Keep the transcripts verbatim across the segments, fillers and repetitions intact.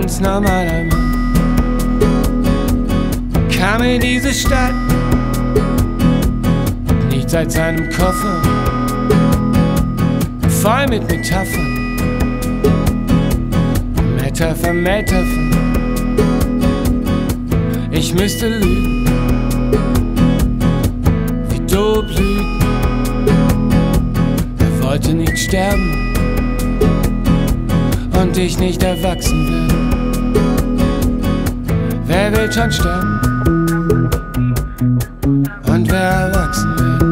ganz normaler Mann. Kam in diese Stadt, nicht seit seinem Koffer, voll mit Metaphern. Metapher, Metapher. Ich müsste lügen, wie dope lügen. Er wollte nicht sterben und ich nicht erwachsen werden. Wer will schon sterben und wer erwachsen werden?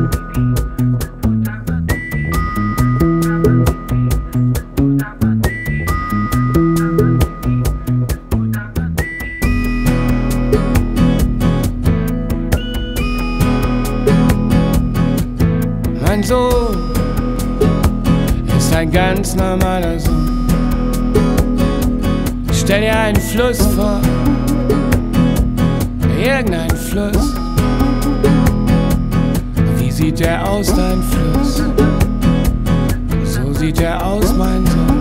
Mein Sohn ist ein ganz normaler Sohn. Stell dir einen Fluss vor, irgendein Fluss. Wie sieht der aus, dein Fluss? So sieht er aus, mein Sohn.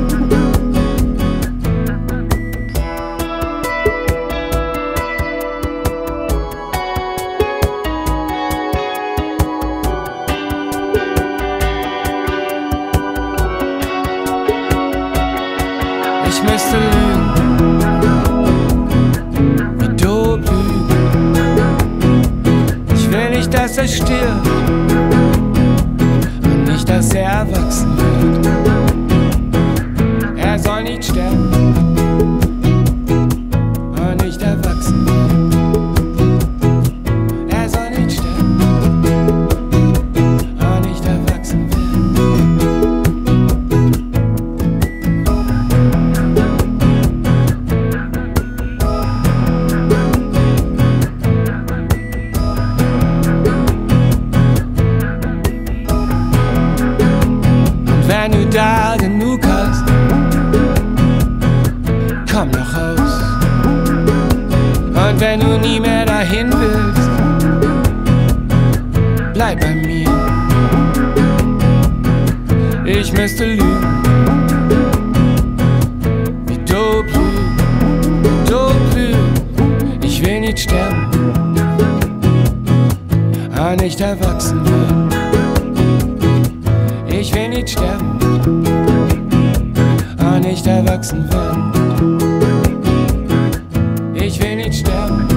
Ich müsste lügen, wie dope lügen. Ich will nicht, dass er stirbt und nicht, dass er erwachsen wird. Er soll nicht sterben und nicht erwachsen werden. Er soll nicht sterben und nicht erwachsen werden. Wenn du da genug hast, komm noch raus. Und wenn du nie mehr dahin willst, bleib bei mir. Ich müsste lügen, wie dope lügen, wie dope lügen. Ich will nicht sterben, aber nicht erwachsen werden. Ich will nicht sterben, aber nicht erwachsen werden. Ich will nicht sterben.